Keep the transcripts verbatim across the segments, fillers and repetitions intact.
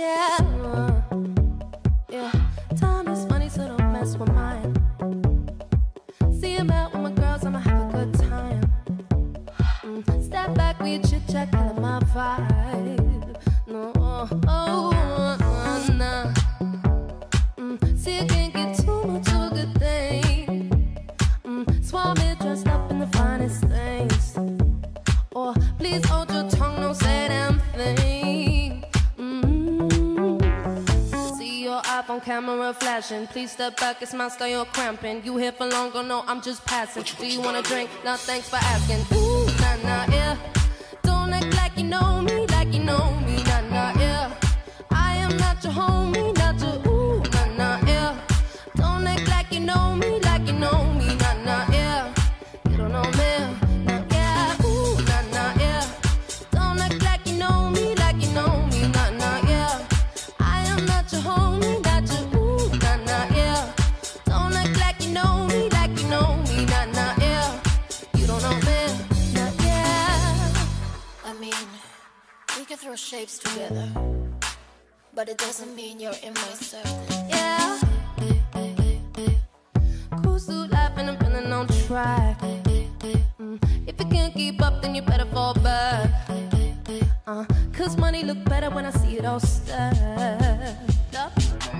yeah. Yeah, time is money, so don't mess with mine. See him out with my girls, I'ma have a good time. Mm, step back, we chit chat, killing my vibe. No, oh, oh, oh, nah. Mm, see, I can't get too much of a good thing. Mm, swap me dressed up in the finest things. Or please hold your tongue, don't say damn thing. Mm-hmm. See your iPhone camera flashing. Please step back, it's my style, you're cramping. You here for long, or no, I'm just passing. Do you wanna drink? Nah, thanks for asking. Ooh, nah, nah, yeah. Don't act like you know me, like you know me, nah, nah, yeah. I am not your homie, not your ooh, nah, nah, yeah. Don't act like you know me, like you know me, nah, nah, yeah. You don't know me. Throw shapes together, but it doesn't mean you're in my circle. Yeah. Cruise through life and I'm feeling on track. Mm. If you can't keep up, then you better fall back. Uh, Cause money look better when I see it all stacked up.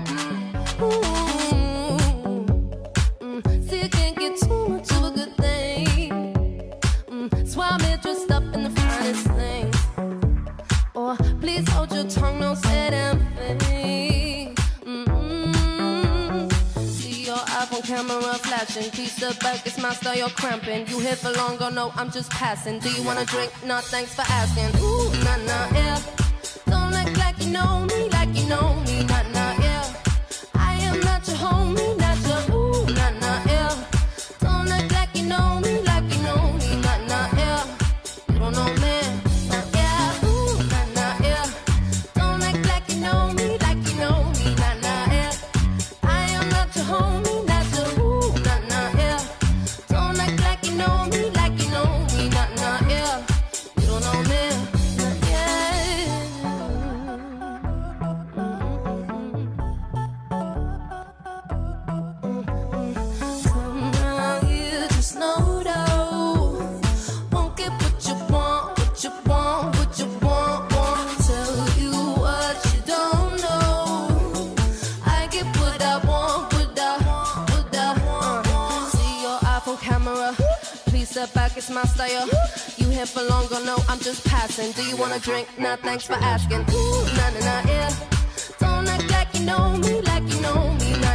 Mm. Mm. See, I can't get too much of a good thing. Mm. So I'm here dressed up in the finest things. Or please hold your tongue, don't say damn thing. Mm-hmm. See your iPhone camera flashing. Please step back, it's my style, you're cramping. You here for long, or no, I'm just passing. Do you wanna drink? Nah, thanks for asking. Ooh, nah, nah, yeah. Don't act like you know me, like you know me, nah, nah, yeah. I am not your homie, not your ooh, nah, nah, yeah. Don't act like you know me, like you know me, nah, nah, yeah. You don't know me. Step back, it's my style. You here for long, or no, I'm just passing. Do you wanna drink? Nah, thanks for asking. Ooh, nah, nah, nah, yeah. Don't act like you know me, like you know me.